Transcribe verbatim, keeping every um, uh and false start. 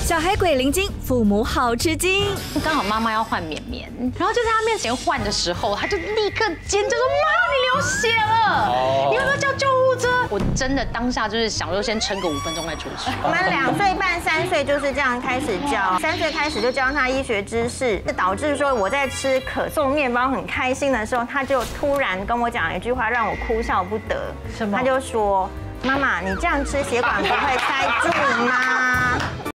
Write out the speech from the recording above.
小孩鬼灵精，父母好吃惊。 刚好妈妈要换绵绵，然后就在她面前换的时候，她就立刻尖叫说：“妈，你流血了！你要不要叫救护车？”我真的当下就是想说，先撑个五分钟再出去。 我们两岁半、三岁就是这样开始教，三岁开始就教他医学知识，导致说我在吃可颂面包很开心的时候，他就突然跟我讲一句话，让我哭笑不得。 什么？ 他就说：“妈妈，你这样吃血管不会塞住吗？”